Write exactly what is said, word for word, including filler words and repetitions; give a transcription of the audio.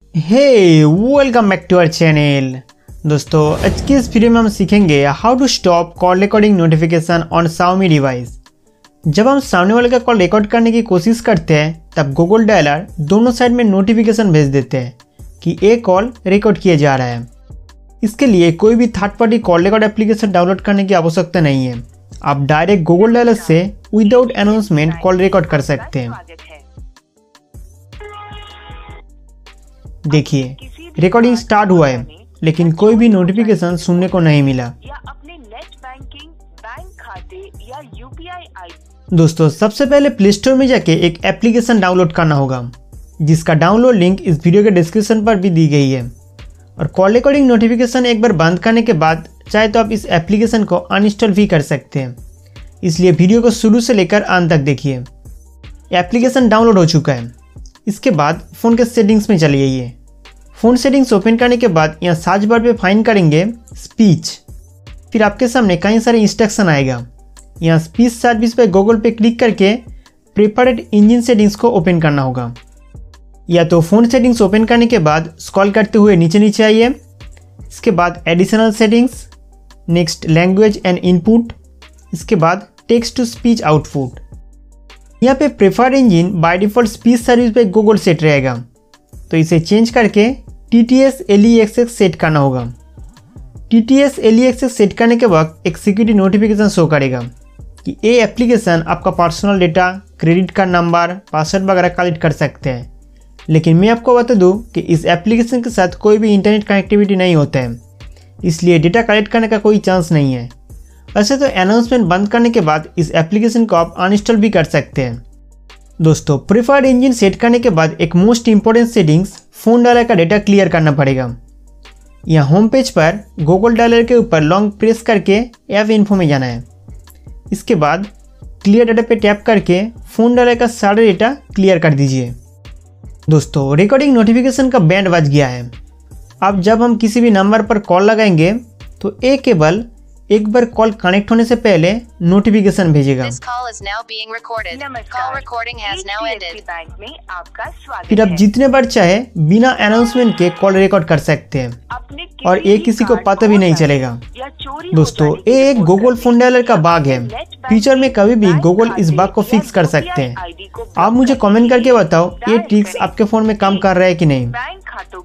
Hey welcome back to our channel. दोस्तों आज की इस वीडियो में हम सीखेंगे how to stop call recording notification on Xiaomi device. जब हम सामने वाले का कॉल रिकॉर्ड करने की कोशिश करते हैं तब गूगल डायलर दोनों साइड में नोटिफिकेशन भेज देते हैं कि एक कॉल रिकॉर्ड किया जा रहा है। इसके लिए कोई भी third party call record application download करने की आवश्यकता नहीं है। आप डायरेक्ट गूगल डायलर से विदाउट अनाउंसमेंट कॉल रिकॉर्ड कर सकते हैं। देखिए रिकॉर्डिंग स्टार्ट हुआ है लेकिन कोई भी नोटिफिकेशन सुनने को नहीं मिला। अपने नेट बैंकिंग, बैंक खाते या यूपीआई आईडी। दोस्तों सबसे पहले प्ले स्टोर में जाके एक एप्लीकेशन डाउनलोड करना होगा जिसका डाउनलोड लिंक इस वीडियो के डिस्क्रिप्शन पर भी दी गई है। और कॉल रिकॉर्डिंग नोटिफिकेशन एक बार बंद करने के बाद चाहे तो आप इस एप्लीकेशन को अनइंस्टॉल भी कर सकते हैं, इसलिए वीडियो को शुरू से लेकर अंत तक देखिए। एप्लीकेशन डाउनलोड हो चुका है। इसके बाद फ़ोन के सेटिंग्स में चले जाइए। फ़ोन सेटिंग्स ओपन करने के बाद यहाँ सर्च बार पे फाइंड करेंगे स्पीच। फिर आपके सामने कई सारे इंस्ट्रक्शन आएगा। यहाँ स्पीच सर्विस पे गूगल पे क्लिक करके प्रेफर्ड इंजन सेटिंग्स को ओपन करना होगा। या तो फ़ोन सेटिंग्स ओपन करने के बाद स्क्रॉल करते हुए नीचे नीचे आइए। इसके बाद additional settings, next language and input, इसके बाद टेक्स्ट टू स्पीच आउटपुट। यहाँ पे preferred engine by default speech service पे गूगल सेट रहेगा, तो इसे चेंज करके T T S L E X X set करना होगा। T T S L E X X set करने के वक्त एक सिक्योरिटी नोटिफिकेशन शो करेगा कि ये एप्लीकेशन आपका personal data, credit card number, password वगैरह कलेक्ट कर सकते हैं। लेकिन मैं आपको बता दूं कि इस एप्लीकेशन के साथ कोई भी इंटरनेट कनेक्टिविटी नहीं होता है, इसलिए डेटा कलेक्ट करने का कोई चांस नहीं है। वैसे तो अनाउंसमेंट बंद करने के बाद इस एप्लीकेशन को आप अनइंस्टॉल भी कर सकते हैं। दोस्तों प्रीफर्ड इंजन सेट करने के बाद एक most important settings phone dialer का डेटा क्लियर करना पड़ेगा। यहाँ होम पेज पर गूगल डायलर के ऊपर लॉन्ग प्रेस करके ऐप इन्फो में जाना है। इसके बाद क्लियर डाटा पे टैप करके फ़ोन डायलर का सारा डेटा क्लियर कर दीजिए। दोस्तों रिकॉर्डिंग नोटिफिकेशन का बैंड बज गया है। अब जब हम किसी भी नंबर पर कॉल लगाएंगे तो ये केवल एक बार कॉल कनेक्ट होने से पहले नोटिफिकेशन भेजेगा। फिर आप जितने बार चाहे बिना अनाउंसमेंट के कॉल रिकॉर्ड कर सकते हैं और ये किसी को पता भी नहीं चलेगा। दोस्तों ये एक गूगल फोन डायलर का बाग है। फ्यूचर में कभी भी गूगल इस बाग को फिक्स कर सकते हैं। आप मुझे कमेंट करके बताओ ये ट्रिक्स आपके फ़ोन में काम कर रहा है कि नहीं।